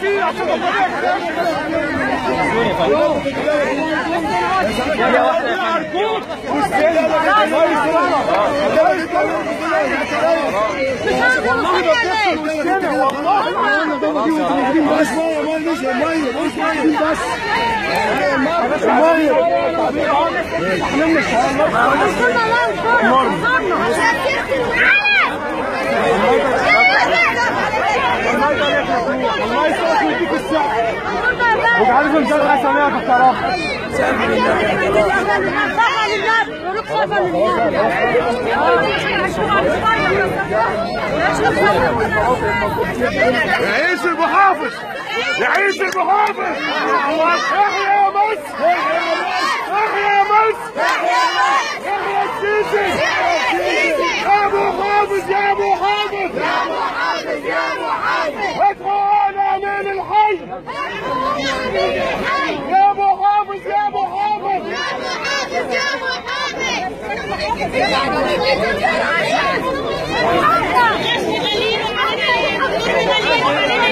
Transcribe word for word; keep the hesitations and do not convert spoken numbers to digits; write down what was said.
الله يسعدك ويديك الصحة وجعلكم جزاء حسنات بصراحة. يعيش المحافظ، يعيش المحافظ. احيا مصر، احيا مصر، احيا السيسي. يا محافظ، يا محافظ، يا محافظ، يا محافظ. ادعوا على امين الحي. يا محافظ، يا محافظ، يا محافظ، يا محافظ.